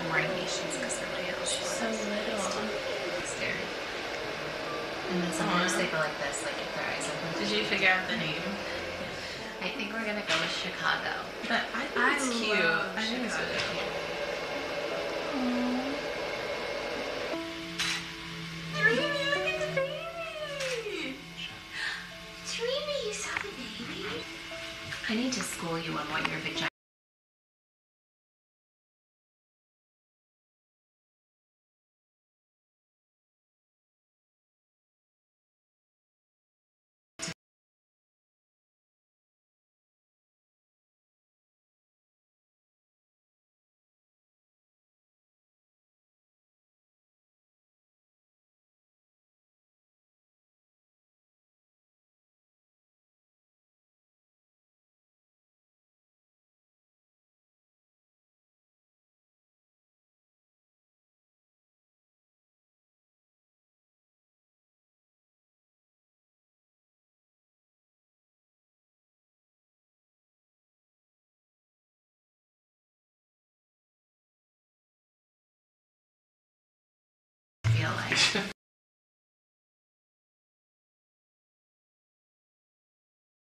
more patience because they're like so little. scary. And then sometimes they go like this, like if their eyes open. Did you figure out the name? I think we're gonna go with Chicago. But I think it's cute. I think it's really cute. Dreamy, look at the baby! Dreamy, you saw the baby? I need to school you on what your vagina feel like.